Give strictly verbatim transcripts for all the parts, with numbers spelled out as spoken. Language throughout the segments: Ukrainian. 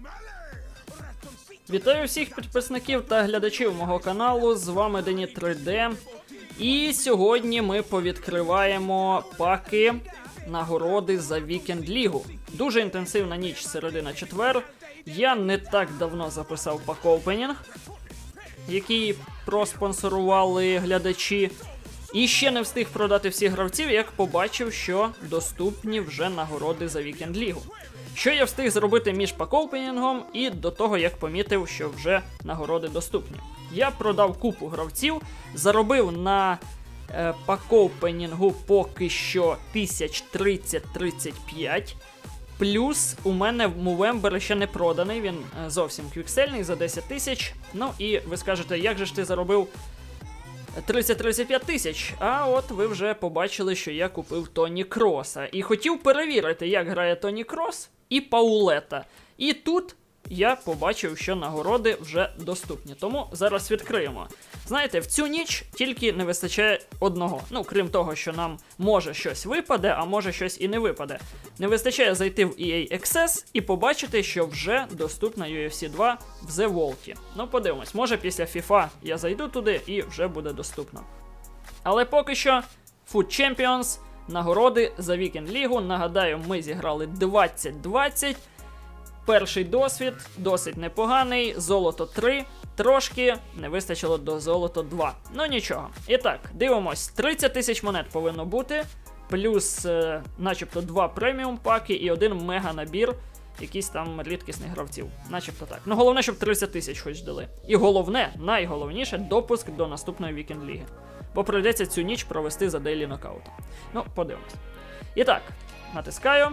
Вітаю всіх підписників та глядачів мого каналу, з вами Дені три де. І сьогодні ми повідкриваємо паки нагороди за Вікенд Лігу. Дуже інтенсивна ніч, середина четвер. Я не так давно записав пак-опенінг, який проспонсорували глядачі. І ще не встиг продати всіх гравців, як побачив, що доступні вже нагороди за Вікенд Лігу. Що я встиг зробити між пак-опенінгом і до того, як помітив, що вже нагороди доступні. Я продав купу гравців, заробив на е, пак-опенінгу поки що тисяч тридцять - тридцять п'ять. Плюс у мене Мувембер ще не проданий, він е, зовсім квіксельний за десять тисяч. Ну і ви скажете, як же ж ти заробив тридцять - тридцять п'ять тисяч? А от ви вже побачили, що я купив Тоні Кроса. І хотів перевірити, як грає Тоні Крос і Паулета. І тут я побачив, що нагороди вже доступні. Тому зараз відкриємо. Знаєте, в цю ніч тільки не вистачає одного. Ну, крім того, що нам може щось випаде, а може щось і не випаде. Не вистачає зайти в і ей Access і побачити, що вже доступна ю еф сі два в The Vault. Ну, подивимось, може після FIFA я зайду туди і вже буде доступно. Але поки що Foot Champions, нагороди за Вікенд Лігу. Нагадаю, ми зіграли двадцять двадцять. Перший досвід, досить непоганий, золото три, трошки не вистачило до золото два. Ну нічого. І так, дивимось, тридцять тисяч монет повинно бути, плюс е, начебто два преміум паки і один мега набір якісь там рідкісних гравців. Начебто так. Ну головне, щоб тридцять тисяч хоч дали. І головне, найголовніше, допуск до наступної Вікенд Ліги. Бо прийдеться цю ніч провести за дейлі нокаутом. Ну, подивимось. І так, натискаю.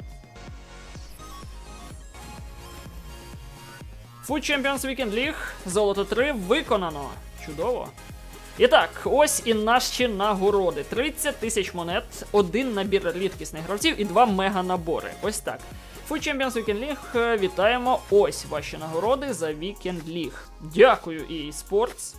Foot Champions Weekend League, золото три, виконано. Чудово. І так, ось і наші нагороди. тридцять тисяч монет, один набір рідкісних гравців і два мега-набори. Ось так. Foot Champions Weekend League, вітаємо. Ось ваші нагороди за Weekend League. Дякую і ей Sports.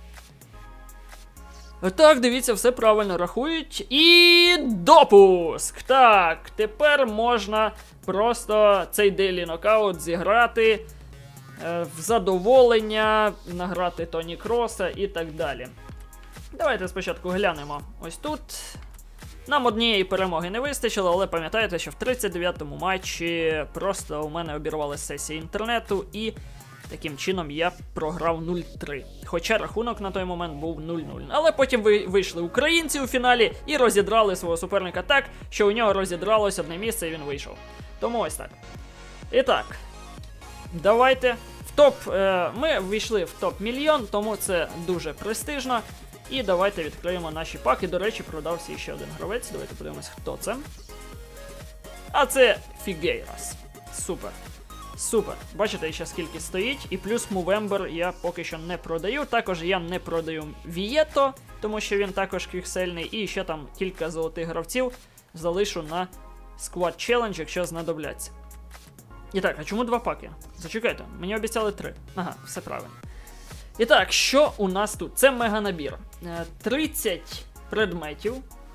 Так, дивіться, все правильно рахують. І допуск! Так, тепер можна просто цей дейлі нокаут зіграти в задоволення, награти Тоні Кроса і так далі. Давайте спочатку глянемо. Ось тут. Нам однієї перемоги не вистачило, але пам'ятаєте, що в тридцять дев'ятому матчі просто у мене обірвалася сесія інтернету і таким чином я програв нуль три. Хоча рахунок на той момент був нуль нуль. Але потім вийшли українці у фіналі і розідрали свого суперника так, що у нього розідралось одне місце і він вийшов. Тому ось так. І так. Давайте. В топ, е, ми ввійшли в топ мільйон, тому це дуже престижно. І давайте відкриємо наші паки. До речі, продався ще один гравець. Давайте подивимось, хто це. А це Фігейрас. Супер. Супер. Бачите, ще скільки стоїть. І плюс Мувембер я поки що не продаю. Також я не продаю Вієто, тому що він також квіксельний. І ще там кілька золотих гравців залишу на Squad Challenge, якщо знадобляться. І так, а чому два паки? Зачекайте, мені обіцяли три. Ага, все правильно. І так, що у нас тут? Це мега-набір. тридцять предметів.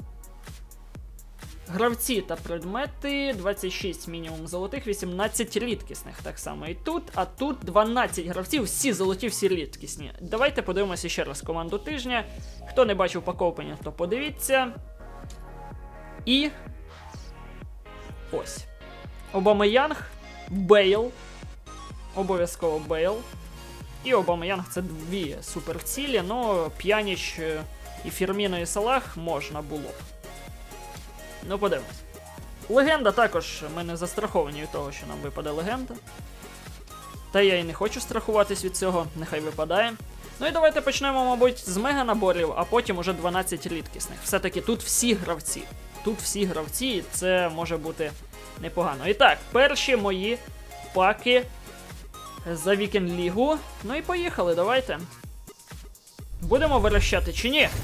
Гравці та предмети, двадцять шість мінімум золотих, вісімнадцять рідкісних. Так само і тут, а тут дванадцять гравців, всі золоті, всі рідкісні. Давайте подивимося ще раз команду тижня. Хто не бачив пак-опенінг, то подивіться. І ось. Обамеянг. Бейл, обов'язково Бейл. І Обамеянг це дві суперцілі, но П'яніч і Фірміно і Салах можна було б. Ну, подивимось. Легенда також, ми не застраховані від того, що нам випаде легенда. Та я і не хочу страхуватись від цього, нехай випадає. Ну і давайте почнемо, мабуть, з мега-наборів, а потім уже дванадцять рідкісних. Все-таки тут всі гравці. Тут всі гравці, і це може бути непогано. І так, перші мої паки за Вікенд Лігу. Ну і поїхали, давайте. Будемо вирощати чи ні?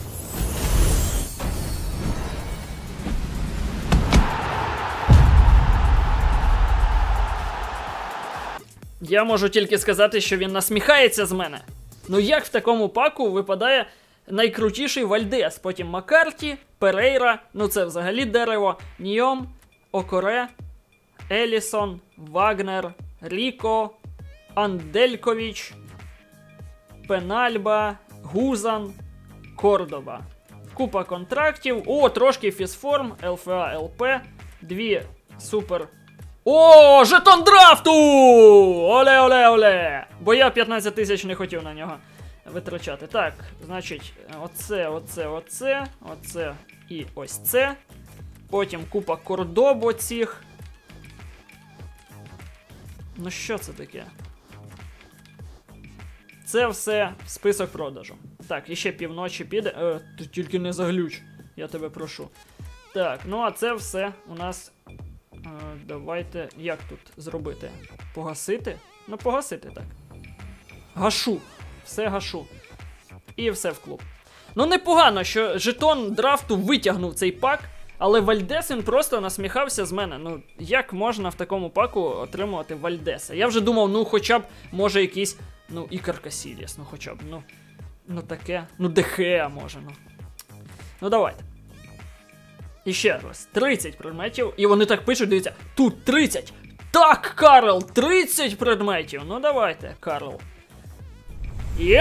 Я можу тільки сказати, що він насміхається з мене. Ну як в такому паку випадає найкрутіший Вальдес, потім Маккарті, Перейра, ну це взагалі дерево, Ньйом, Окоре, Елісон, Вагнер, Ріко, Анделькович, Пенальба, Гузан, Кордоба. Купа контрактів. О, трошки фізформ, ЛФА, ЛП. Дві супер. О, жетон драфту! Оле, оле, оле! Бо я п'ятнадцять тисяч не хотів на нього витрачати. Так, значить, оце, оце, оце, оце і ось це. Потім купа кордоб оцих. Ну що це таке? Це все в список продажу. Так, іще півночі піде. Е, ти тільки не заглюч, я тебе прошу. Так, ну а це все у нас... Е, давайте, як тут зробити? Погасити? Ну, погасити, так. Гашу. Все гашу. І все в клуб. Ну, непогано, що жетон драфту витягнув цей пак, але Вальдес він просто насміхався з мене. Ну, як можна в такому паку отримувати Вальдеса? Я вже думав, ну, хоча б, може, якийсь, ну, Ікар Касільяс, ну, хоча б, ну, ну, таке, ну, Дехеа, може, ну. Ну, давайте. І ще раз, тридцять предметів, і вони так пишуть, дивіться, тут тридцять. Так, Карл, тридцять предметів. Ну, давайте, Карл. І...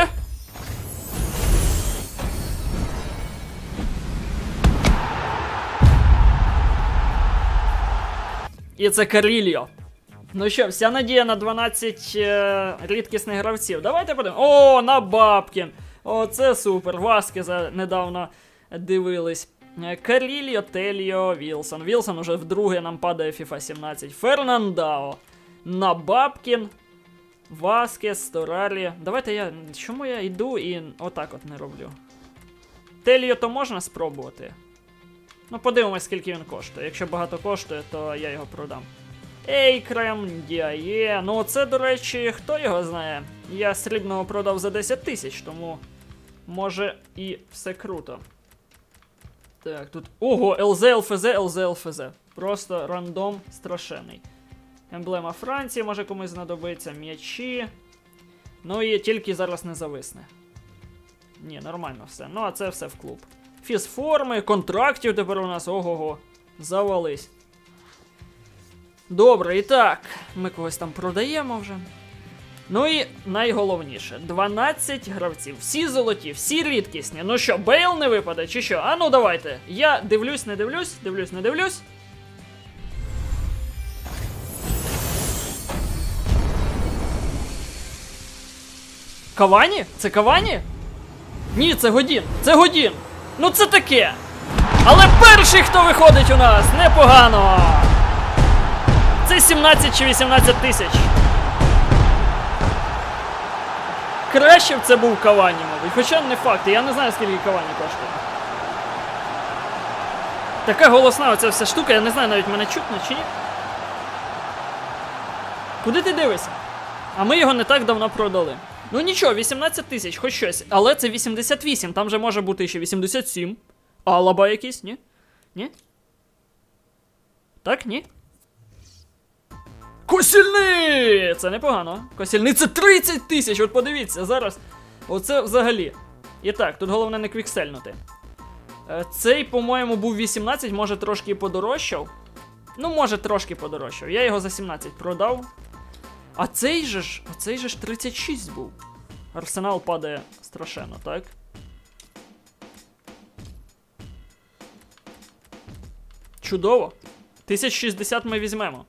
І це Карільо. Ну що, вся надія на дванадцять е, рідкісних гравців. Давайте подивимось. О, на Бабкін. О, це супер. Васкеза недавно дивились. Карільо, Тельо, Вілсон. Вілсон уже вдруге нам падає FIFA сімнадцять. Фернандао. На Бабкін. Васкес, Сторалі. Давайте я... Чому я йду і отак от не роблю? Тельо то можна спробувати? Ну, подивимось, скільки він коштує. Якщо багато коштує, то я його продам. Ейкрем, Діає. Ну, це, до речі, хто його знає? Я срібного продав за десять тисяч, тому може і все круто. Так, тут... Ого, ЛЗ, ЛФЗ, ЛЗ, ЛФЗ. Просто рандом страшенний. Емблема Франції може комусь знадобиться. М'ячі. Ну і тільки зараз не зависне. Ні, нормально все. Ну, а це все в клуб. Фізформи, контрактів тепер у нас, ого-го, завались. Добре, і так, ми когось там продаємо вже. Ну і найголовніше, дванадцять гравців, всі золоті, всі рідкісні. Ну що, Бейл не випаде, чи що? А ну давайте, я дивлюсь, не дивлюсь, дивлюсь, не дивлюсь. Кавані? Це Кавані? Ні, це Годін, це Годін. Ну це таке. Але перший, хто виходить у нас, непогано. Це сімнадцять чи вісімнадцять тисяч. Краще б це був Кавані, мабуть. Хоча не факт, я не знаю, скільки Кавані коштує. Така голосна оця вся штука, я не знаю, навіть мене чутно чи ні. Куди ти дивишся? А ми його не так давно продали. Ну нічого, вісімнадцять тисяч, хоч щось. Але це вісімдесят вісім, там же може бути ще вісімдесят сім. Алаба якийсь, ні? Ні? Так, ні? Косільний! Це непогано. Косільний це тридцять тисяч, от подивіться, зараз. Оце взагалі. І так, тут головне не квіксельнути. Цей, по-моєму, був вісімнадцять, може трошки подорожчав. Ну, може трошки подорожчав. Я його за сімнадцять продав. А цей же ж, а цей же ж тридцять шість був. Арсенал падає страшенно, так? Чудово. тисяча шістдесят ми візьмемо.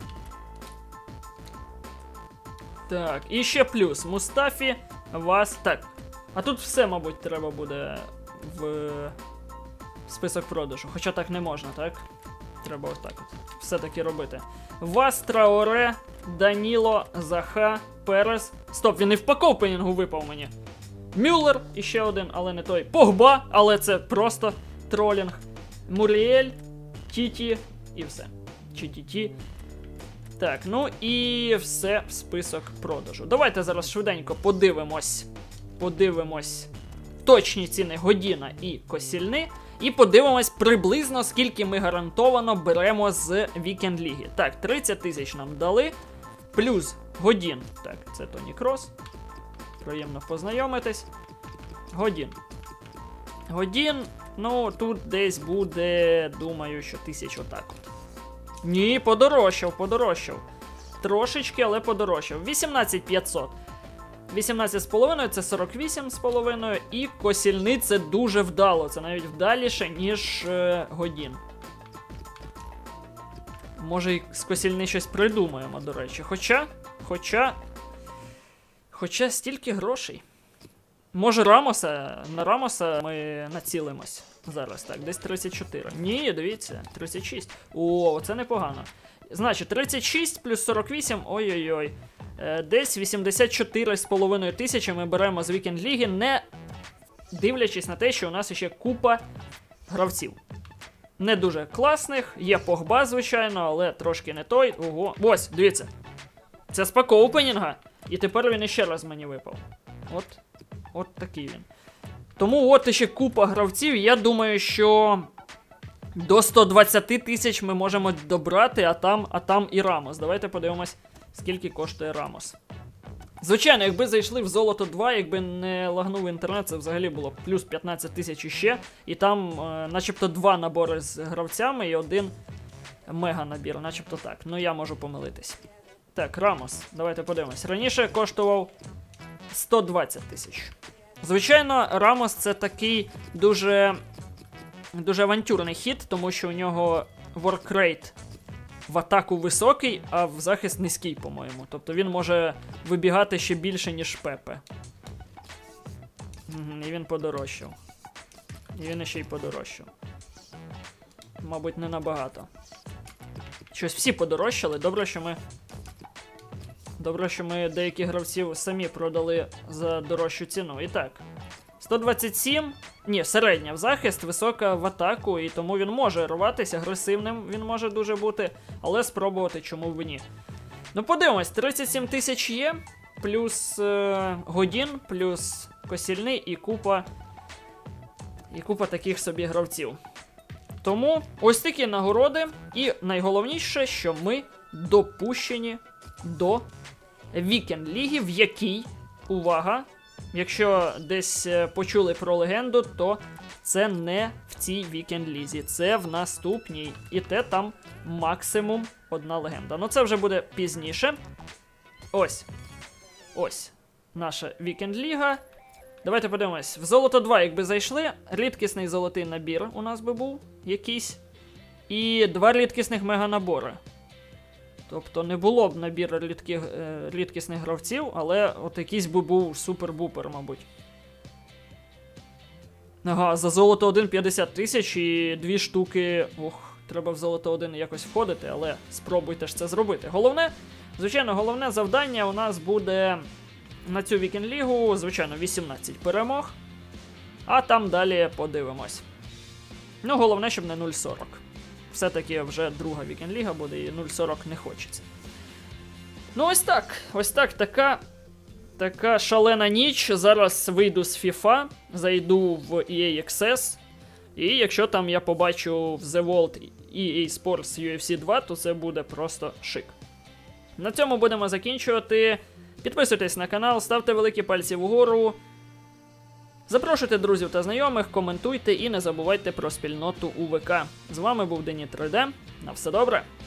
Так, і ще плюс. Мустафі, вас... Так, а тут все, мабуть, треба буде в список продажу. Хоча так не можна, так? Треба ось так от все-таки робити. Вас, Траоре, Даніло, Заха, Перес. Стоп, він і в пакопенінгу випав мені. Мюллер, іще один, але не той. Погба, але це просто тролінг. Муріель, Тіті і все. Чи Тіті. Так, ну і все в список продажу. Давайте зараз швиденько подивимось. Подивимось точні ціни Годіна і Косільни. І подивимось приблизно, скільки ми гарантовано беремо з Weekend League. Так, тридцять тисяч нам дали. Плюс Годін. Так, це Тоні Крос. Приємно познайомитись. Годін. Годін, ну, тут десь буде, думаю, що тисяч отак от. Ні, подорожчав, подорожчав. трошечки, але подорожчав. вісімнадцять п'ятсот. вісімнадцять з половиною це сорок вісім з половиною. І косільний це дуже вдало. Це навіть вдаліше, ніж е, Годін. Може і з косільний щось придумаємо, до речі. Хоча, хоча, хоча стільки грошей. Може Рамоса, на Рамоса ми націлимось зараз, так, десь тридцять чотири. Ні, дивіться, тридцять шість. О, це непогано. Значить, тридцять шість плюс сорок вісім, ой-ой-ой. Е, десь вісімдесят чотири з половиною тисячі ми беремо з Вікенд Ліги, не дивлячись на те, що у нас ще купа гравців. Не дуже класних, є Погба, звичайно, але трошки не той. Ого, ось, дивіться. Це з пак опенінга, і тепер він іще раз мені випав. От, от такий він. Тому от іще купа гравців, я думаю, що до сто двадцять тисяч ми можемо добрати, а там, а там і Рамос. Давайте подивимось, скільки коштує Рамос. Звичайно, якби зайшли в Золото два, якби не лагнув інтернет, це взагалі було плюс п'ятнадцять тисяч іще. І там е, начебто два набори з гравцями і один мега-набір, начебто так. Ну я можу помилитись. Так, Рамос, давайте подивимось. Раніше коштував сто двадцять тисяч. Звичайно, Рамос це такий дуже, дуже авантюрний хід, тому що у нього воркрейт в атаку високий, а в захист низький, по-моєму. Тобто він може вибігати ще більше, ніж Пепе. Угу, і він подорожчав. І він ще й подорожчав. Мабуть, не набагато. Щось всі подорожчали. Добре, що ми... Добре, що ми деяких гравців самі продали за дорожчу ціну. І так. сто двадцять сім. Ні, середня в захист, висока в атаку, і тому він може рватися, агресивним він може дуже бути, але спробувати чому б ні. Ну подивимось, тридцять сім тисяч є, плюс е, Годін, плюс косільний і купа, і купа таких собі гравців. Тому ось такі нагороди, і найголовніше, що ми допущені до Вікенд Ліги, в якій, увага, якщо десь почули про легенду, то це не в цій Вікенд Лізі, це в наступній. І те там максимум одна легенда. Ну це вже буде пізніше. Ось. Ось наша Вікенд Ліга. Давайте подивимось. В Золото два, якби зайшли, рідкісний золотий набір у нас би був якийсь. І два рідкісних меганабори. Тобто не було б набір рідких, е, рідкісних гравців, але от якийсь би був супер-бупер, мабуть. Ага, за Золото один п'ятдесят тисяч і дві штуки... Ох, треба в Золото один якось входити, але спробуйте ж це зробити. Головне, звичайно, головне завдання у нас буде на цю Вікенд Лігу, звичайно, вісімнадцять перемог. А там далі подивимось. Ну, головне, щоб не нуль сорок. Все-таки вже друга Вікенд Ліга буде і нуль сорок не хочеться. Ну ось так, ось так, така, така шалена ніч. Зараз вийду з FIFA, зайду в і ей Access, і якщо там я побачу в The World і ей Sports ю еф сі два, то це буде просто шик. На цьому будемо закінчувати. Підписуйтесь на канал, ставте великі пальці вгору. Запрошуйте друзів та знайомих, коментуйте і не забувайте про спільноту у ВК. З вами був Дені три де. На все добре!